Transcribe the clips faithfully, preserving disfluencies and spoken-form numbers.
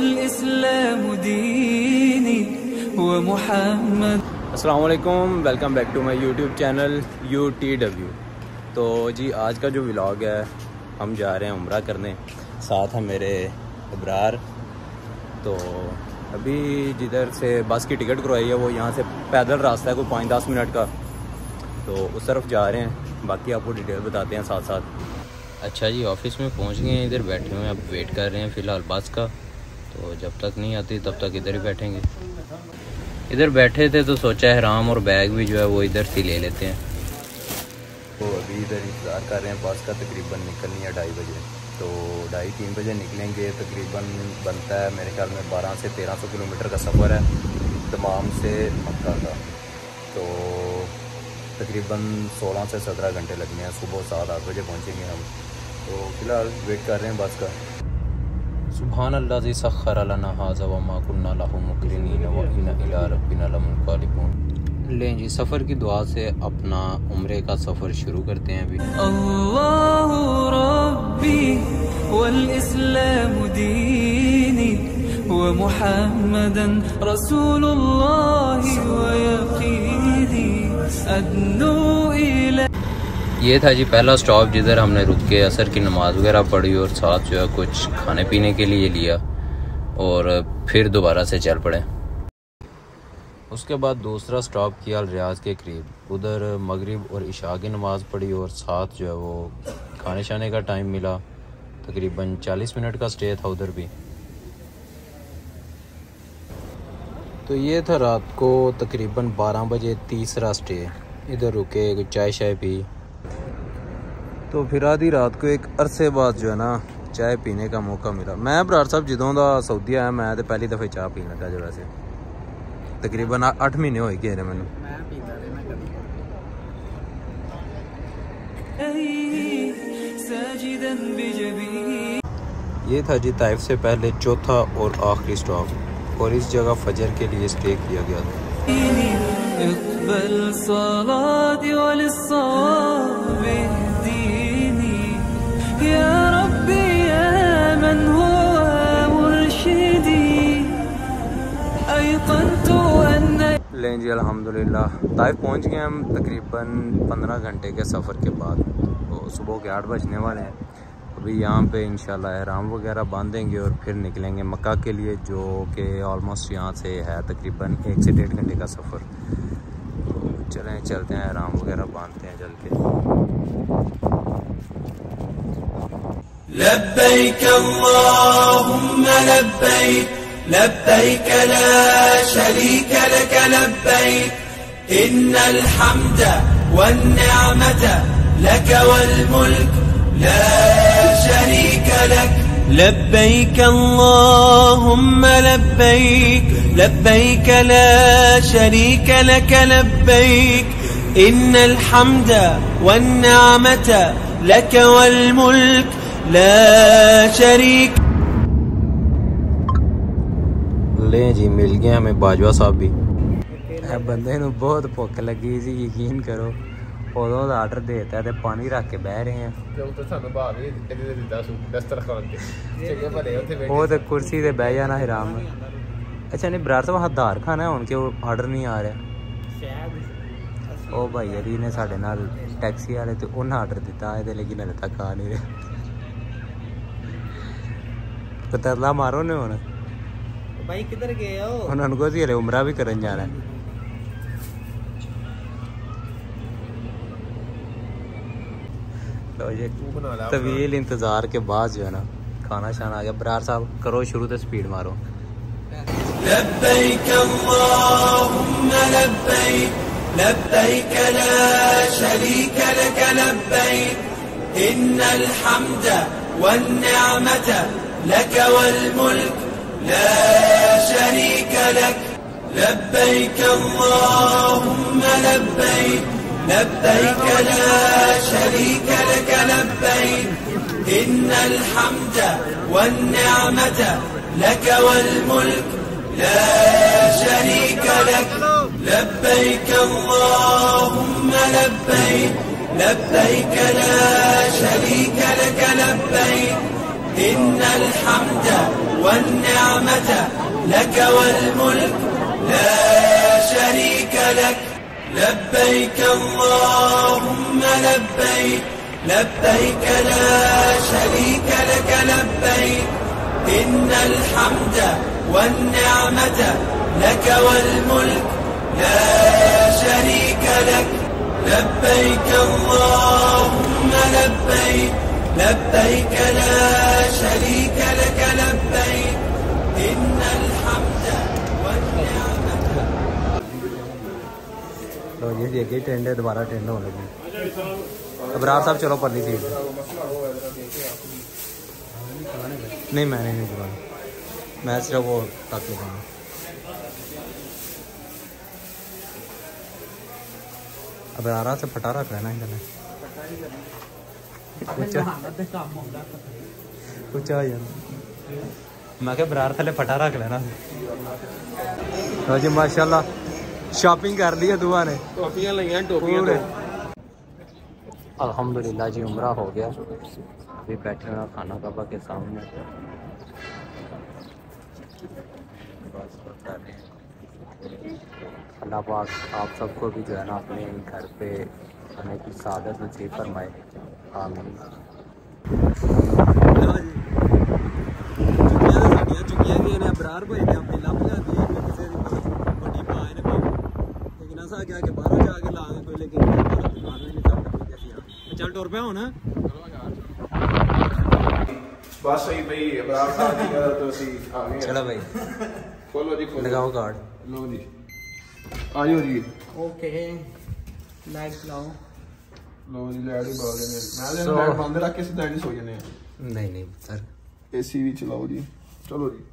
वल्इस्लाम दीनी व मुहम्मद। अस्सलाम वालेकुम, welcome back to my YouTube channel U T W. तो जी आज का जो व्लॉग है, हम जा रहे हैं उम्रा करने, साथ हैं मेरे अबरार। तो अभी जिधर से बस की टिकट करवाई है वो यहाँ से पैदल रास्ता है, कोई पाँच दस मिनट का, तो उस तरफ जा रहे हैं। बाकी आपको डिटेल बताते हैं साथ साथ। अच्छा जी, ऑफिस में पहुँच गए हैं, इधर बैठे हुए हैं, अब वेट कर रहे हैं फ़िलहाल बस का। तो जब तक नहीं आती तब तक इधर ही बैठेंगे। इधर बैठे थे तो सोचा है और बैग भी जो है वो इधर से ले लेते हैं। तो अभी इधर इंतज़ार कर रहे हैं, बस का तकरीबन निकलनी है ढाई बजे। तो ढाई तीन बजे निकलेंगे। तकरीबन बनता है मेरे ख्याल में बारह से तेरह सौ किलोमीटर का सफ़र है दमाम से मक्का का। तो तकरीबन सोलह से सत्रह घंटे लगने हैं। सुबह सात आठ बजे पहुँचेंगे हम। तो फ़िलहाल वेट कर रहे हैं बस का। सुभान अल्लाज़ी सख्खर लना हाज़ा व मा कुन्ना लहू मुक़रिनीन व इन्ना इला रब्बिना लमुनक़लिबून। लें जी, सफ़र की दुआ से अपना उम्रे का सफ़र शुरू करते हैं अभी। अल्लाहु रब्बी वल्इस्लाम दीनी व मुहम्मदन रसूलुल्लाह व यक़ीनी अदनु इला। ये था जी पहला स्टॉप जिधर हमने रुक के असर की नमाज़ वगैरह पढ़ी और साथ जो है कुछ खाने पीने के लिए लिया और फिर दोबारा से चल पड़े। उसके बाद दूसरा स्टॉप किया रियाज के करीब, उधर मगरिब और इशा की नमाज़ पढ़ी और साथ जो है वो खाने शाने का टाइम मिला। तकरीबन चालीस मिनट का स्टे था उधर भी। तो ये था रात को तकरीबन बारह बजे तीसरा स्टे। इधर रुके, कुछ चाय शाय पी। तो फिर आधी रात को एक अरसे बाद जो है ना चाय पीने का मौका मिला। मैं बरार साहब जदों दा सऊदी आया, मैं तो पहली दफ़े चाय पीन लगा जो वैसे तकरीबन अठ महीने हो गए ने मैनू। ये था जी ताइफ से पहले चौथा और आखिरी स्टॉप, और इस जगह फजर के लिए स्टे किया गया था। लें जी अल्हम्दुलिल्लाह ताइफ पहुंच गए हम तकरीबन पंद्रह घंटे के सफ़र के बाद। तो सुबह के आठ बजने वाले हैं। अभी यहाँ पे इंशाल्लाह एहराम वगैरह बांधेंगे और फिर निकलेंगे मक्का के लिए, जो कि ऑलमोस्ट यहाँ से है तकरीबन एक से डेढ़ घंटे का सफ़र। तो चलें चलते हैं, एहराम वगैरह बांधते हैं चल के। लब्बैक अल्लाहुम्मा लब्बैक लब्बैक ला शरीक लक लब्बैक इन्नल हम्द वन निअमत लक वल मुल्क ला शरीक लक। लब्बैक अल्लाहुम्मा लब्बैक लब्बैक ला शरीक लक लब्बैक इन्नल हम्द वन निअमत लक वल मुल्क ला शरीक। ले जी मिल गया हमें बाजवा साहब भी। बंदे नूं बहुत भुख लगी सी, यकीन करो। उदों दा आर्डर देता है, पानी रख के बह रहे हैं। वो तो कुर्सी से बह जाना आराम। अच्छा नहीं बरार साहब आधार खाना है हुण कि आर्डर नहीं आ रहा। ओ भाई अली ने साडे नाल टैक्सी वाले तो उन्हें आर्डर दिता है, लेकिन हले तक आ नहीं रहे। तरला मारो ने हुण भाई किधर गए हो? उन्होंने को हले उमरा भी करन जाना है। तो ये तवील इंतजार के बाद जो है ना खाना शाना आ गया। बरार साहब करो शुरू तो स्पीड मारो। लब्बैक अल्लाहुम्मा लब्बैक लब्बैक ला शरीक लक लब्बैक इन्नल हम्द वन निअमत लक वल मुल्क ला शरीक लक। लब्बैक अल्लाहुम्मा लब्बैक लब्बैक ला शरीक लक लब्बैक इन्नल हम्द वन निअमत लक वल मुल्क ला शरीक लक। लब्बैक अल्लाहुम्मा लब्बैक लब्बैक ला शरीक लक लब्बैक إن الحمد والنعمة لك والملك لا شريك لك. لبيك اللهم لبيك لبيك لا شريك لك لبيك. إن الحمد والنعمة لك والملك لا شريك لك. لبيك اللهم لبيك لبيك لا شريك لك لبيك. إن الحمد والنعمة. तो ये देखिए टेंड है, दोबारा टेंड होने लगी। अबरार साहब चलो परली सीट। नहीं मैंने नहीं करवाना, मैं सिर्फ वो तक लगाना। अबरार से फटा रख लेना इधर कुछ कुछ आ यार, मैं क्या बरार थले फटा रख लेना। तो जी माशाल्लाह शॉपिंग कर ली है दुआ ने, टोपियां लगी हैं टोपियां। अल्हम्दुलिल्लाह जी उम्रा हो गया। अभी बैठे हुए खाना काबा के सामने, बस कर रहे हैं। अल्लाह पाक आप सबको भी जो है ना अपने घर पे खाने की सादत नसीब फरमाए, आमीन। चुकिया भी ने अबरार भाई ने अपनी लभ जाती है किसी बड़ी पाए ने भाई, लेकिन ऐसा क्या कि बाहर जाके लागे कोई, लेकिन चल टुर पे हो ना बस सही भाई। अबरार साहब की गल तो सी आ गए। चलो भाई खोलो जी, खोलो लगाओ कार्ड। लो जी, आयो जी। ओके लाइट लाओ। लो जी लाइट ही बाल ने मैं ले लाइट बंद रख के सीधा ही सो जाने। नहीं नहीं सर, एसी भी चलाओ जी। चलो जी,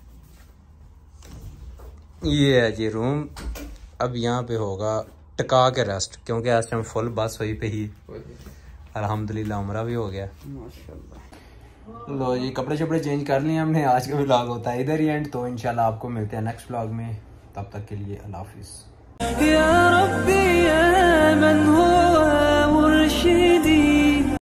ये है जी रूम। अब यहाँ पे होगा टका के रेस्ट, क्योंकि इस टाइम फुल बस हुई पे ही। अल्हम्दुलिल्लाह उम्रा भी हो गया माशाल्लाह। लो जी कपड़े शपड़े चेंज कर लिए हमने। आज का व्लॉग होता है इधर ही एंड, तो इंशाल्लाह आपको मिलते हैं नेक्स्ट व्लॉग में। तब तक के लिए अल्लाह हाफिज़। या रब्बी या मन हुआ मुर्शिदी